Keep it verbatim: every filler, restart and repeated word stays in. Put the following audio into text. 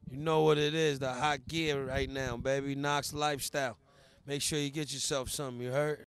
You know what it is, the hot gear right now, baby. KNOXX Lifestyle. Make sure you get yourself something, you heard?